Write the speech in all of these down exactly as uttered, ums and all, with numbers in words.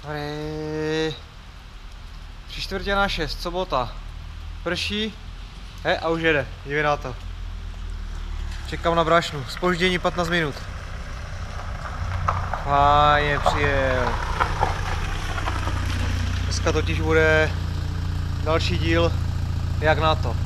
Dobrý. Tři čtvrtě na šest, sobota. Prší. He, a už jede, dívej na to. Čekám na brašnu, zpoždění patnáct minut. Fajně přijel. Dneska totiž bude další díl Jak na to.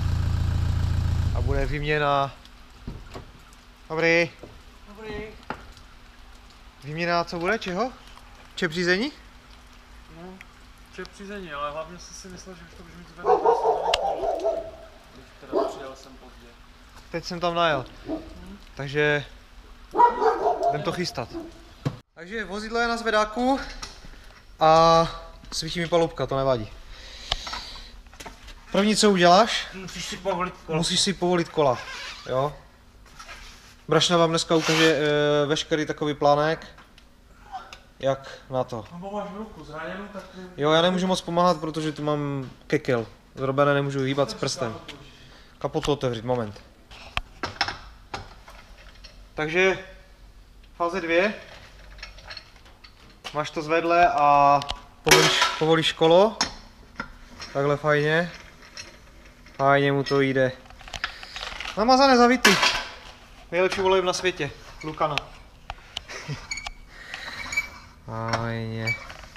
A bude výměna. Dobrý. Dobrý. Výměna co bude, čeho? Čep řízení? No, čep řízení, ale hlavně jsem si myslel, že už to můžu mít zvednout kolo. Když teda přijel jsem pozdě. Teď jsem tam najel. Hmm. Takže jdem to chystat. Takže vozidlo je na zvedáku a svítí mi palubka, to nevadí. První co uděláš? Musíš si povolit kola. Musíš si povolit kola, jo. Brašna vám dneska ukáže e, veškerý takový plánek, jak na to. No máš ruku zraněnou, tak... Jo, já nemůžu moc pomáhat, protože tu mám kekel. Zrobené nemůžu hýbat s prstem. Kapotu otevřít, moment. Takže fáze dvě. Máš to zvedle a povolíš, povolíš kolo. Takhle fajně. Fajně mu to jde. Namazané zavity. Nejlepší olej na světě. Lukana. Fajně.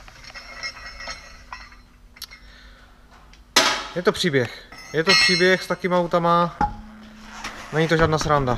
Je to příběh. Je to příběh s takýma autama. Není to žádná sranda.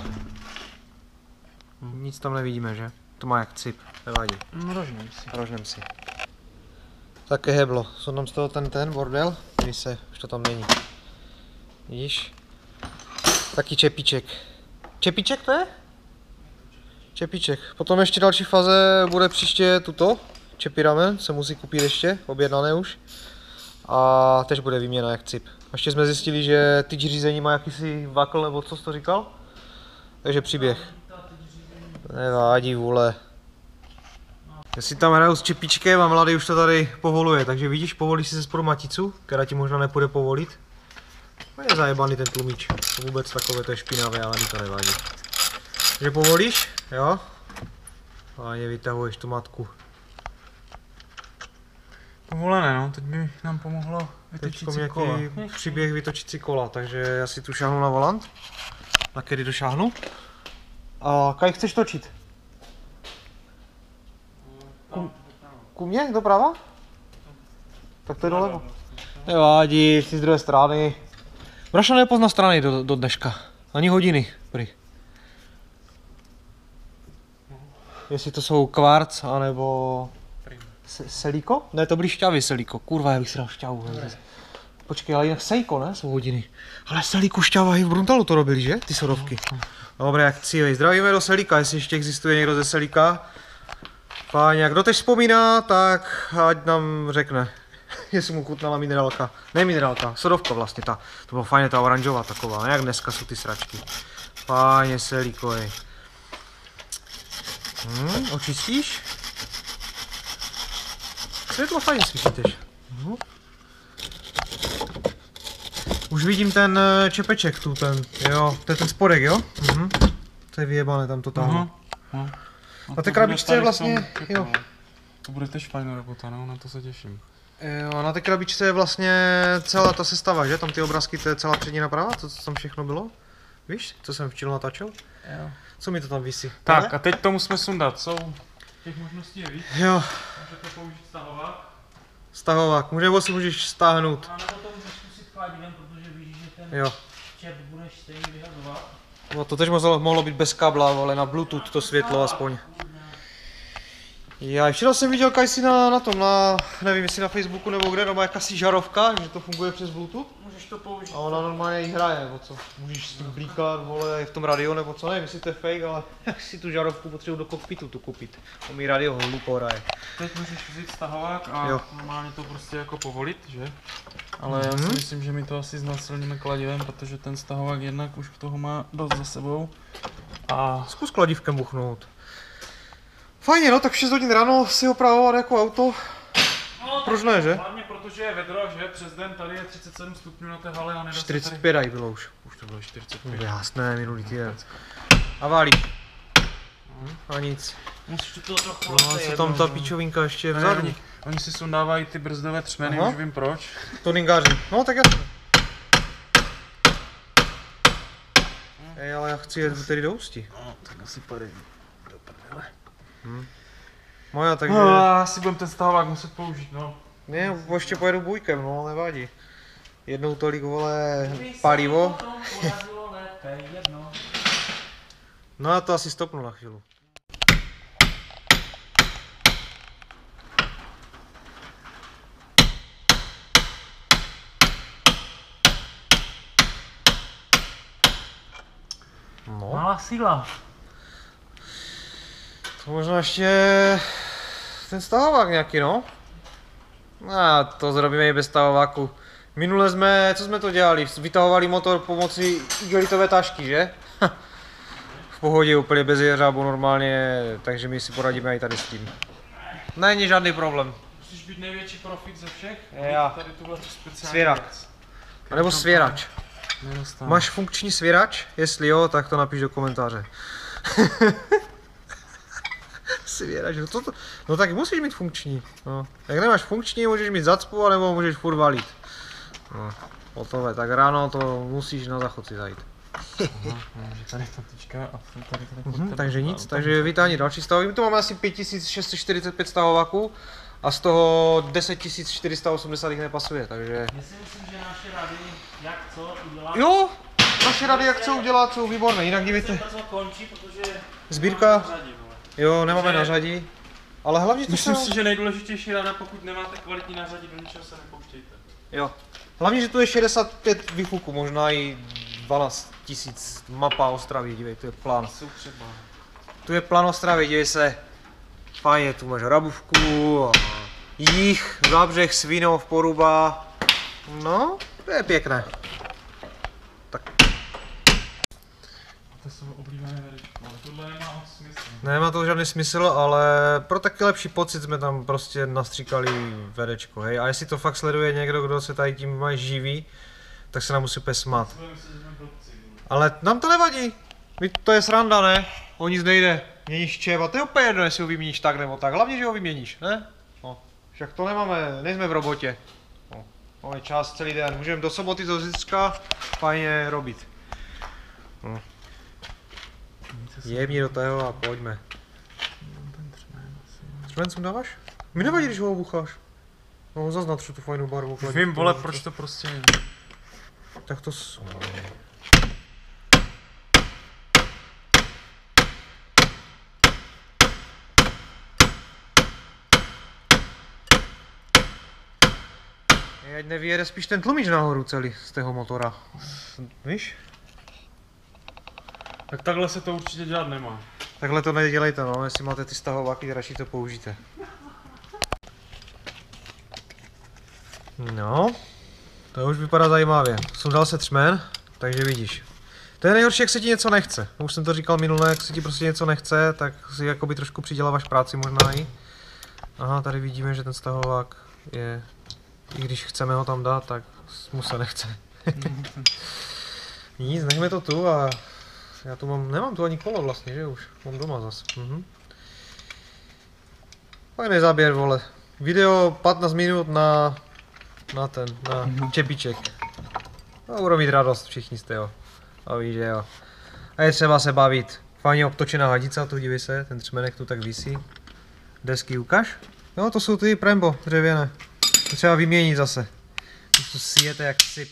Nic tam nevidíme, že? To má jak cip. Nevadí. No, rožnem si. Rožnem si. Také heblo. Jsou tam z toho ten ten bordel. Když se, už to tam není. Vidíš? Taky čepíček. Čepíček to je? Čepíček. Potom ještě další fáze bude příště tuto. Čepí ramen se musí koupit ještě, objednané už. A tež bude výměna jak cip. Ještě jsme zjistili, že tyč řízení má jakýsi vakl, nebo co jsi to říkal? Takže příběh. Nevádí vůle. Já si tam hraju s čepíčkem a mladý už to tady povoluje, takže vidíš, povolíš si ze spodu maticu, která ti možná nepůjde povolit. Je zajebaný ten tlumíč, to vůbec takové to je špinavé, ale mi to nevadí. Takže povolíš, jo? Fajně vytahuješ tu matku. Povolené, no, teď by nám pomohlo vytočit si kola. Příběh vytočit si kola, takže já si tu šáhnu na volant. Na kedy došáhnu. A kaj chceš točit? Ku, ku mně? Doprava? Tak to je doleva. Nevádí, jsi z druhé strany. Brašna nepozná strany do, do dneška. Ani hodiny, prý. Jestli to jsou kvarc, anebo... Se, selíko? Ne, to byly šťavy selíko. Kurva, já bych si dal šťavu. Počkej, ale jinak sejko, ne? Jsou hodiny. Ale selíko šťava i v Bruntalu to robili, že? Ty sodovky. Dobré, jak cílej. Zdravíme do Selíka, jestli ještě existuje někdo ze Selíka. Páně, jak kdo teď vzpomíná, tak ať nám řekne, jestli mu chutnala minerálka. Ne minerálka, sodovka vlastně ta. To bylo fajně ta oranžová taková, ne jak dneska jsou ty sračky. Páně Selíko, jej. Hmm, očistíš? Světlo fajně svítí. Hmm. Už vidím ten čepeček tu, ten, jo, to je ten spodek, jo? Mhm. To je vyjebané, tam to táhne. Uh-huh. A té krabičce je vlastně, jo. To bude tež fajná robota, no, na to se těším. Jo, na té krabičce je vlastně celá ta sestava, že? Tam ty obrázky, to je celá přední naprava, to co tam všechno bylo. Víš, co jsem včil natáčel? Jo. Co mi to tam visí? Tak, Tady? a teď to musíme sundat, jsou těch možností je víc. Jo. Můžete použít stahovák. Stahovák, může si můžeš stáhnout. A nebo to můžeš zkusit kladivem, protože víš, že ten Jo. čep budeš stejně vyhazovat. No to tež mohlo, mohlo být bez kabla, ale na Bluetooth to světlo aspoň. Já včera jsem viděl Kajsi na, na tom, na, nevím jestli na Facebooku nebo kde, nebo jakási žarovka, že to funguje přes Bluetooth. Můžeš to použít. A ona normálně jí hraje, nebo co? Můžeš s tím blíkat, vole, v tom radio, nebo co, nevím jestli to je fake, ale si tu žarovku potřebuji do kokpitu tu koupit. To mi radio hlupo hraje. Teď můžeš vzít stahovák a Jo. normálně to prostě jako povolit, že? Ale já Mhm. si myslím, že mi to asi znásilníme kladivem, protože ten stahovák jednak už toho má dost za sebou. A Zkus kladívkem buchnout. Fajně, no, tak v šest hodin ráno si opravovat jako auto. no, Proč ne, že? Hlavně protože je vedro, že přes den tady je třicet sedm stupňů na té hale a nedá se čtyřicet tady... pět aj bylo už. Už to bylo čtyřicet pět. Jasné, minulý týden. A válí. A nic. Musíš to trochu No, lépe co jednou, tam ta no. pičovinka ještě Ne, vzadu? oni, oni si sundávají ty brzdové třmeny, Aha. už vím proč. Tuningáři. No tak jasně. Ej, ale já chci jet tedy do Ústí. No, tak asi pade do prdele. Moja, takže... No, asi budem ten stahovák muset použít, no. Ne, ještě pojedu bujkem, no, nevadí. Jednou tolik, vole, palivo. Potom podařilo lépe jednou. No já to asi stopnu na chvíli. No, Malá síla. to možná ještě ten stahovák nějaký, no. A to zrobíme i bez stahováku. Minule jsme, co jsme to dělali? Vytahovali motor pomocí igelitové tašky, že? V pohodě, úplně bez jeřábu normálně, takže my si poradíme i tady s tím. Není žádný problém. Musíš být největší profit ze všech? Já. Tady tuhle speciální Svěrak. věc. A nebo svěrač. Nedostanu. Máš funkční svěrač? Jestli jo, tak to napiš do komentáře. Svěrač, no, to, to, no tak musíš mít funkční. No. Jak nemáš funkční, můžeš mít zacpu, anebo můžeš furt valit. No, hotové, tak ráno to musíš na záchod si zajít. Aha, takže tady ta tyčka a tady tady pod Mhm, tebe. takže A nic, tam- takže vytáhni další stavový. My tu máme asi pět tisíc šest set čtyřicet pět stahováků a z toho deset tisíc čtyři sta osmdesát jich nepasuje, takže... Já si myslím, že naše rady, jak co udělat. Jo, naše rady jak co udělat, jsou výborné, jinak Se dívejte. brzo končí, protože... Sbírka, nemáme řadí, vole. jo, nemáme Že- na řadí. Ale hlavně to Myslím jsou... si, že nejdůležitější rada, pokud nemáte kvalitní nářadí, do ničeho se nepouštějte. Jo. Hlavně, že tu je šedesát pět výfuků, možná i dvanáct tisíc mapa Ostravy, dívej, tu je plán. Jsou třeba. Tu je plán Ostravy, dívej se. Fajně, tu máš Rabůvku, a Jih, Zábřeh, Svinov, Poruba. No, to je pěkné. To jsou oblíbené vedečko, ale tohle nemá moc smysl. Nemá to žádný smysl, ale pro taky lepší pocit jsme tam prostě nastříkali vedečko, hej. A jestli to fakt sleduje někdo, kdo se tady tím má živí, tak se nám musí úplně smát. Budeme myslet, že jsme blbci, vole. Ale nám to nevadí. My, to je sranda, ne? O nic nejde. Měníš čev a to je úplně jedno, jestli ho vyměníš tak nebo tak. Hlavně, že ho vyměníš, ne? No. Však to nemáme, nejsme v robotě. No. Máme čas celý den, můžeme do soboty, do zítřka fajně robit. No. Jebni do toho a pojďme. Ten třemen asi. Třmen sem dáváš? Mi nevadí, když ho obucháš. No zas natřu tu fajnou barvu. Už kladí. vím, vole, proč to prostě je. Tak to s... Ať nevyjede spíš ten tlumič nahoru celý z toho motora. Víš? Tak takhle se to určitě dělat nemá. Takhle to nedělejte, no, jestli máte ty stahováky, radši to použijte. No, to už vypadá zajímavě. Sundal se třmen, takže vidíš. To je nejhorší, jak se ti něco nechce. Už jsem to říkal minule, jak se ti prostě něco nechce, tak si jakoby trošku přiděláváš práci možná i. Aha, tady vidíme, že ten stahovák je, i když chceme ho tam dát, tak mu se nechce. Nic, nechme to tu a já tu mám, nemám tu ani kolo vlastně, že už, mám doma zas. Mhm. Fajný záběr, vole. Video patnáct minut na, na ten, na čepiček. No, budou mít radost všichni z toho. A víš, že jo. A je třeba se bavit. Fajně obtočená hadica, tu dívej se, ten třmenek tu tak visí. Desky ukaž? Jo, to jsou ty Brembo dřevěné. To třeba vyměnit zase. Už to sjete jak syp.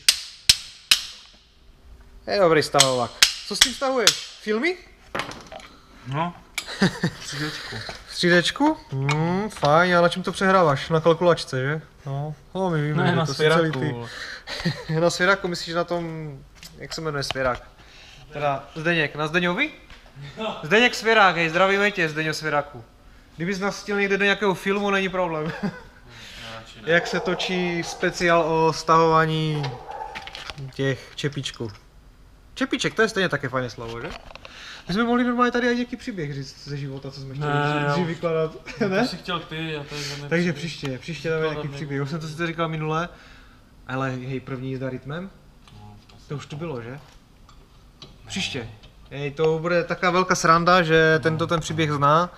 Je dobrý stahovák. Co s tím stahuješ? Filmy? No. Střídečku. Střídečku? Hmm, fajn, a na čem to přehráváš? Na kalkulačce, že? No, no my víme, Ne, že na to jsou celý svěraku. ty. vole. Na svěraku, myslíš na tom, jak se jmenuje svěrák? Teda Zdeněk, na Zdeňovi? Zdeněk Svěrák, hej, zdravíme tě, Zdeňo Svěráku. Kdybys nás chtěl někde do nějakého filmu, není problém. Radši ne. Jak se točí speciál o stahování těch čepičků. Čepiček, to je stejně také fajné slovo, že? My jsme mohli normálně tady i nějaký příběh říct ze života, co jsme chtěli Ne, já dřív už- vykládat, To ne? jsi chtěl ty, a to je za Takže příště, příště dáme Vykládat nějaký nebudu. příběh. Už jsem to sice říkal minule, ale hej, první jízda rytmem, No, to už tu bylo, že? Příště. Hej, to bude taková velká sranda, že tento ten příběh zná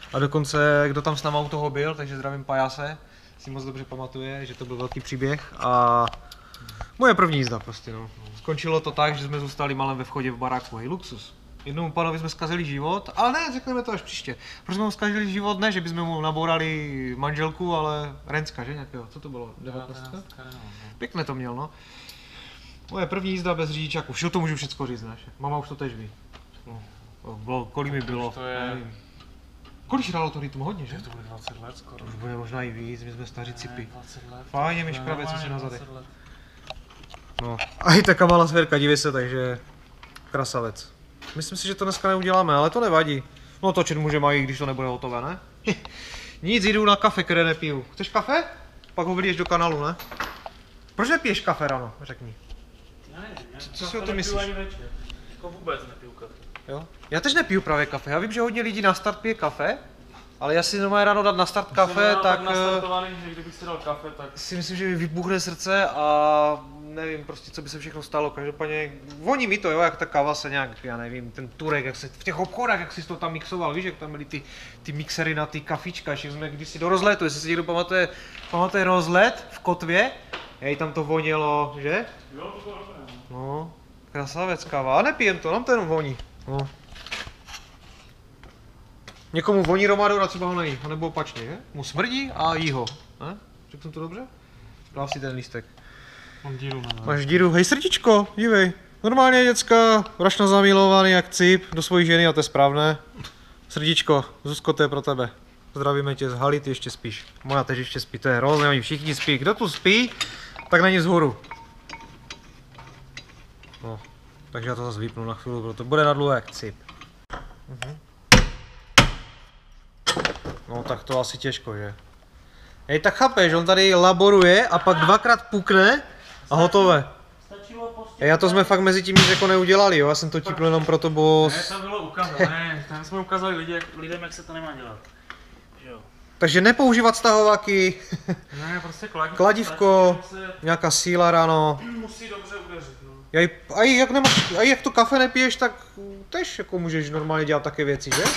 A dokonce, kdo tam s náma u toho byl, takže zdravím Pajase, si moc dobře pamatuje, že to byl velký příběh a moje první jízda prostě no. Skončilo to tak, že jsme zůstali malem ve vchodě v baráku, hej luxus. Jednomu panovi jsme zkazili život, ale ne, řekneme to až příště. Proč jsme mu zkazili život, ne, že bychom mu nabourali manželku, ale Renska, že nějakého, co to bylo? devatenáct? Pěkné to měl, no. Moje první jízda bez řidičáku, všeho to můžu všechno říct, ne? Mama už to tež ví. No, bylo, kolik mi bylo, To je... nevím. Kolik hrálo to rytmu? Hodně, že? To bude dvacet let skoro. Už bude možná i víc, my jsme staří cipy. dvacet let. Fajně, To mi je škrabe, co si normálně na zadech. dvacet let. No. A i taká malá svěrka, dívej se, takže krasavec. Myslím si, že to dneska neuděláme, ale to nevadí. No točit můžeme i když to nebude hotové, ne? Nic, jdu na kafe, které nepiju. Chceš kafe? Pak ho vylíješ do kanálu, ne? Proč nepiješ kafe ráno? Řekni. Já nevím, já Co si o to tom nepiju myslíš? ani večer. Jako vůbec nepiju kafe. Jo? Já tež nepiju právě kafe. Já vím, že hodně lidí na start pije kafe, ale já si normálně ráno dát na start kafe, Jsem tak tak nastartovaný, že kdybych si dal kafe, tak si myslím, že mi vybuchne srdce a nevím prostě, co by se všechno stalo. Každopádně voní mi to, jo, jak ta káva se nějak, já nevím, ten turek, jak se v těch obchodách, jak si to tam mixoval, víš, jak tam byly ty, ty mixery na ty kafička, ještě jsme kdysi do rozletu, jestli si někdo pamatuje, pamatuje rozlet v Kotvě, hej, tam to vonělo, že? Jo, to bylo dobré. No, krasavec káva, a nepijem to, nám to jenom voní. No. Někomu voní romádou a třeba ho nejí, nebo opačně, že? Mu smrdí a jí ho, ne? Řekl jsem to dobře? Dáv si ten lístek. mám díru na nás. Máš díru, hej srdíčko, dívej. Normálně děcka, vrašna zamilovaný jak cip do svojí ženy a to je správné. Srdíčko, Zuzko, to je pro tebe. Zdravíme tě z Haly, ty ještě spíš. Moja tež ještě spí, to je hrozné, oni všichni spí. Kdo tu spí, tak není vzhůru. No, takže já to zase vypnu na chvíli, protože to bude na dlouho jak cip. Mhm. No tak to asi těžko, že? Hej, tak chápeš, on tady laboruje a pak dvakrát pukne a hotové. Stačilo prostě... Hej, a to jsme fakt mezi tím nic jako neudělali, jo? Já jsem to tipl jenom proto, bo... Ne, to bylo ukázat, ne, tam jsme ukázali lidi, jak, Lidem, jak se to nemá dělat. Že jo. Takže nepoužívat stahovaky, ne, prostě kladívko. kladívko, se nějaká síla ráno. musí dobře udeřit, no. Aj, aj, jak nemáš, aj jak to kafe nepiješ, tak tež jako můžeš normálně dělat také věci, že?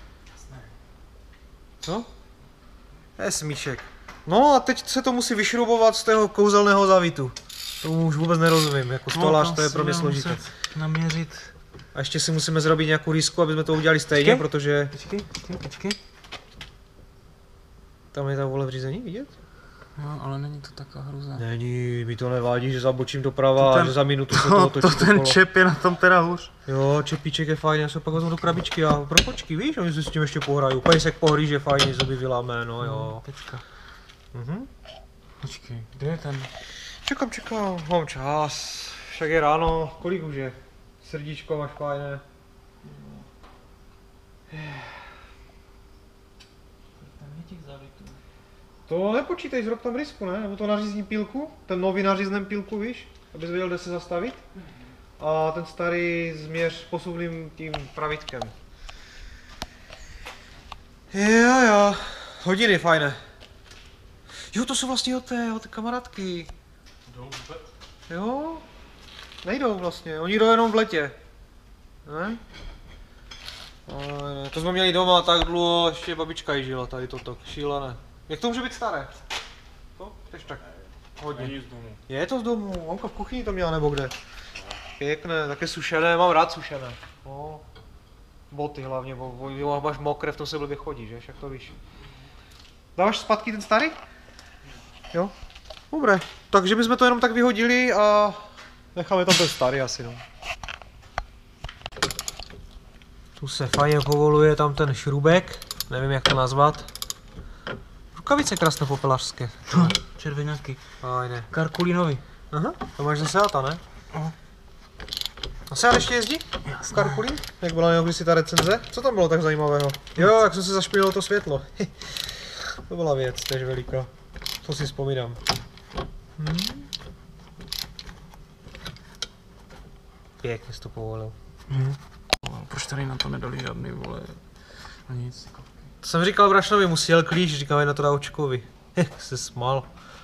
Co? To je smíšek. No a teď se to musí vyšrubovat z toho kouzelného závitu. To už vůbec nerozumím, jako stolář to je pro mě složité. Naměřit. A ještě si musíme zrobit nějakou risku, aby jsme to udělali stejně, Počkej. protože Počkej, počkej, počkej. tam je ta vole v řízení, vidět? No, ale není to taková hruza. Není, mi to nevádí, že zabočím doprava To ten- a že za minutu se To, to to otočí ten okolo. čep je na tom teda hůř. Jo, čepíček je fajn, já se pak vezmu do krabičky a pro počky, víš, oni se s tím ještě pohrají. Pejsek pohlíže fajně, zuby vylámé, no jo. Tečka. Mhm. Počkej, kde je ten? Čekám, čekám, mám čas. Však je ráno, kolik už je? Srdíčko máš fajné. Tam je těch závitů. To nepočítej, zrob tam risku, ne? Nebo to nařízní pílku, ten nový nařízném pílku, víš? Abys věděl, kde se zastavit. A ten starý změř posuvným tím pravítkem. Jo, jo, hodiny fajné. Jo, to jsou vlastně od té, od té kamarádky. Jdou vůbec? Jo, nejdou vlastně, oni jdou jenom v letě. Ne? Ale ne, to jsme měli doma tak dlouho, ještě babička jí žila tady toto, šílené. Jak to může být staré? To? Tež tak. Hodně. Není z domu. Je to z domu, mamka v kuchyni to měla nebo kde? Pěkné, také sušené, mám rád sušené. No. Boty hlavně, bo, bo, bo máš mokré, v tom se blbě chodí, že? Však to víš. Dáváš zpátky ten starý? Jo? Dobré, takže bychom to jenom tak vyhodili a necháme tam ten starý asi, no. Tu se fajně povoluje tam ten šrubek, nevím jak to nazvat. Rukavice krásné popelařské. Červeňáky. Fajné. Karkulinovi. Aha, to máš zase Seata, ne? Aha. A Seat ještě jezdí? V Karkulín? Jak byla jenom kdysi ta recenze? Co tam bylo tak zajímavého? Jo, jak jsem se zašpinilo to světlo. To byla věc, tež veliká. To si vzpomínám. Hmm. Pěkně jsi to povolil. Mhm. Proč tady na to nedali žádný, vole, a nic. To jsem říkal Brašnovi, musí jel klíč, říkám, na to dá očkovi. Jak se smál.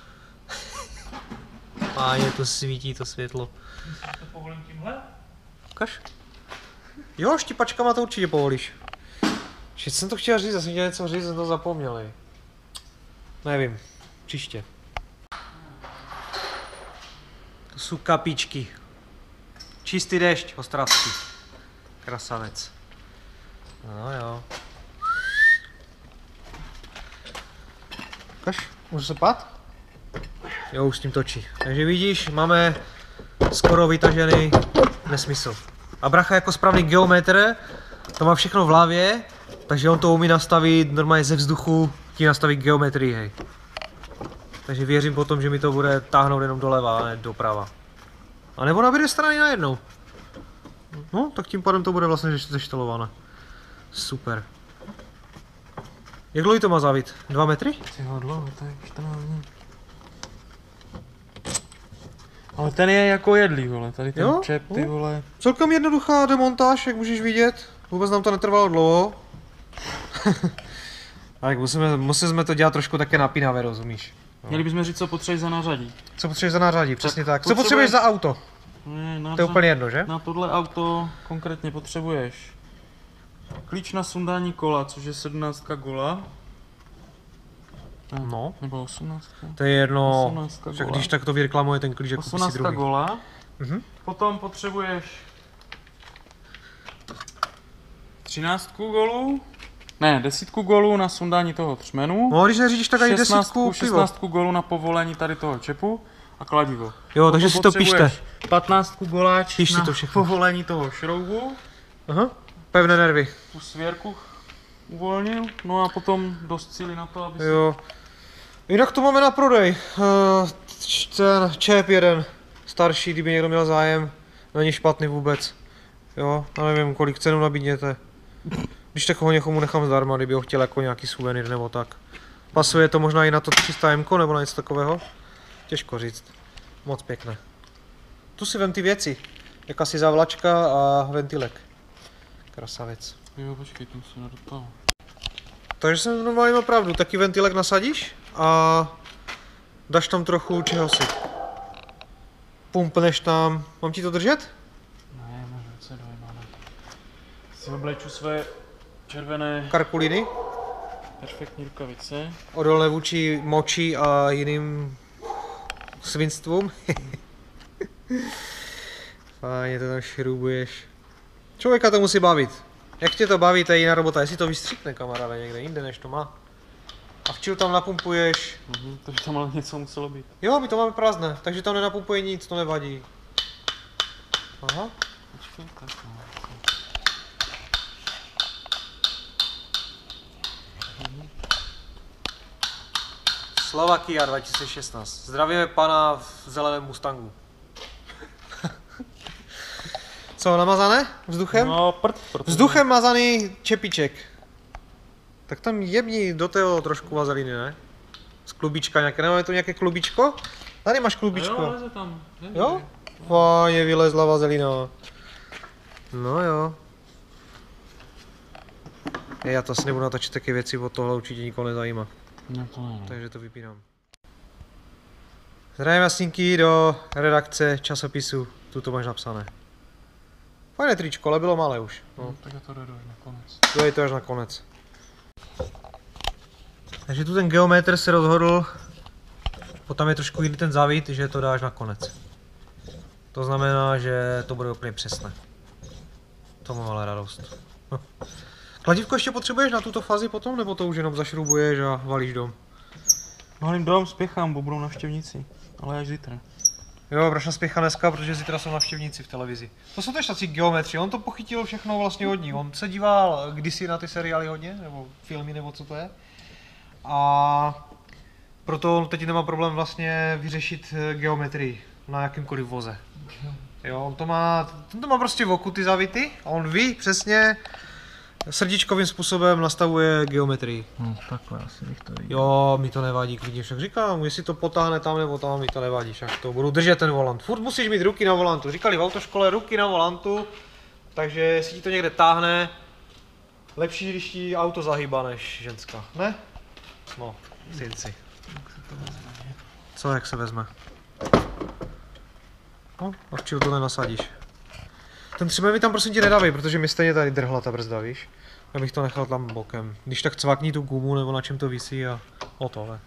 Páně, to svítí to světlo. To povolím tímhle? Ukaž. Jo, štipačkama to určitě povolíš. Ještě jsem to chtěl říct, já jsem chtěl něco říct, jsem to zapomněl. ej. Nevím, příště. To jsou kapíčky. Čistý déšť, ostravský. Krasavec. No jo. Kaž, můžu se pát? Jo, už s tím točí. Takže vidíš, máme skoro vytažený nesmysl. A bracha jako správný geometr, to má všechno v hlavě, takže on to umí nastavit normálně ze vzduchu, tím nastavit geometrii, hej. Takže věřím potom, že mi to bude táhnout jenom doleva, a ne doprava. A nebo na obě strany najednou. No, tak tím pádem to bude vlastně zeštelované. Super. Jak dlouhý to má závit? Dva metry? Tyho dlouho, to je čtrnáct dní. Ale ten je jako jedlý, vole, tady ten Jo? čep, ty Jo. vole. Celkem jednoduchá demontáž, jak můžeš vidět. Vůbec nám to netrvalo dlouho. Ale musíme, museli jsme to dělat trošku také napínavé, rozumíš? No. Měli bychom říct, co potřebuješ za nářadí. Co potřebuješ za nářadí, přesně tak. Co potřebuješ- potřebuješ za auto? Ne, na, To je úplně jedno, že? na tohle auto konkrétně potřebuješ klíč na sundání kola, což je sedmnáctka gola. Ne, No. Nebo osmnáctka. To je jedno, osmnáctka však gola. když tak to vyreklamuje ten klíč, jako si osmnáctka druhý. gola. Mhm. Potom potřebuješ třináctku golů. Ne, desítku golů na sundání toho třmenu. No, když neřídíš, tak ani desítku pivo. šestnáctku golů na povolení tady toho čepu a kladivo. Jo, takže Potom si to píšte. potřebuješ patnáctku goláč Píš si na to všechno. povolení toho šroubu. Aha, pevné nervy. Tu svěrku uvolnil, no a potom dost síly na to, aby si... Jo. Jinak to máme na prodej. Uh, ten čep jeden, starší, kdyby někdo měl zájem, není špatný vůbec. Jo, já nevím, kolik cenu nabídněte. Když tak ho někomu nechám zdarma, kdyby ho chtěl jako nějaký suvenýr nebo tak. Pasuje to možná i na to tři sta M nebo na něco takového? Těžko říct. Moc pěkné. Tu si vem ty věci. Jakási zavlačka a ventilek. Krasavec. Jo, počkej, tam se do toho. Takže jsem normálně měl pravdu, taky ventilek nasadíš a dáš tam trochu čeho si. Pumpneš tam, mám ti to držet? Ne, můžu se dojemáme. Si obleču své červené Karkuliny, perfektní rukavice. odolné vůči moči a jiným svinstvům. Fajně to tam šrubuješ. Člověka to musí bavit. Jak tě to baví, to je jiná robota, jestli to vystřikne kamaráde někde jinde, než to má. A v chill tam napumpuješ. Mhm, takže tam ale něco muselo být. Jo, my to máme prázdné, takže tam nenapumpuje nic, to nevadí. Aha. Počkej, tak no. Slovakia dva tisíce šestnáct. Zdravíme pana v zeleném Mustangu. Co, namazané? Vzduchem? No, prd, prd. Vzduchem mazaný čepiček. Tak tam jebni do toho trošku vazeliny, ne? Z klubička nějaké, nemáme tu nějaké klubičko? Tady máš Jo, klubičko. leze tam. Jo? Fajně vylezla vazelina. No jo. Já to asi nebudu natáčet taky věci, od tohle určitě nikoho nezajímá. Ne, to ne. no. Takže to vypínám. Zdravím jasníky do redakce časopisu, tu to máš napsané. Fajné tričko, ale bylo malé už. No, No, tak já to jdu až nakonec. dojde to až na konec. Takže tu ten geometr se rozhodl, potom je trošku jiný ten závit, že to dáš na konec. To znamená, že to bude úplně přesné. To mám ale radost. No. Kladívko ještě potřebuješ na tuto fázi potom, nebo to už jenom zašrubuješ a valíš dom? Malým dom spěchám, bo budou navštěvníci. Ale až zítra. Jo, Braša spěchá dneska, protože zítra jsou navštěvníci v televizi. To jsou tež tací geometři, on to pochytil všechno vlastně od ní. On se díval kdysi na ty seriály hodně, nebo filmy, nebo co to je. A proto on teď nemá problém vlastně vyřešit geometrii na jakýmkoliv voze. Jo, on to má, on to má prostě v oku ty zavity a on ví přesně srdíčkovým způsobem nastavuje geometrii. No, takhle asi bych to viděl. Jo, mi to nevadí, klidně však říkám, jestli to potáhne tam nebo tam, mi to nevadí, však to budu držet ten volant. Furt musíš mít ruky na volantu, říkali v autoškole ruky na volantu, takže jestli ti to někde táhne, lepší, když ti auto zahýbá než ženská, ne? No, synci. Co, jak se vezme? No, a v to nenasadíš. Ten třemen mi tam prosím tě nedávej, protože mi stejně tady drhla ta brzda, víš? Já bych to nechal tam bokem. Když tak cvakni tu gumu nebo na čem to visí a hotové.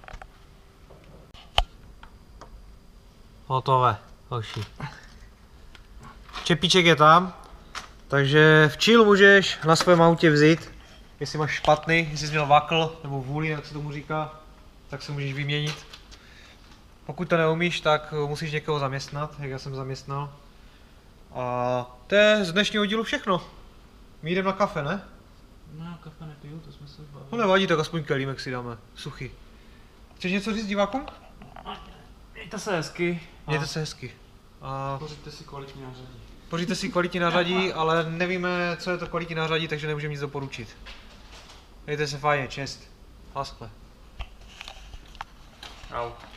Hotové, hoši. Čepíček je tam, takže v chill můžeš na svém autě vzít. Jestli máš špatný, jestli jsi měl vakl nebo vůli, jak se tomu říká, tak se můžeš vyměnit. Pokud to neumíš, tak musíš někoho zaměstnat, jak já jsem zaměstnal. A to je z dnešního dílu všechno. My jdeme na kafe, ne? No, kafe nepiju, to jsme se už bavili. No nevadí, tak aspoň kelímek si dáme, suchý. Chceš něco říct divákům? Mějte se hezky. Mějte se hezky. A Pořiďte si kvalitní nářadí. pořiďte si kvalitní nářadí, ale nevíme, co je to kvalitní nářadí, takže nemůžeme nic doporučit. Mějte se fajně, čest. Haskle. Au.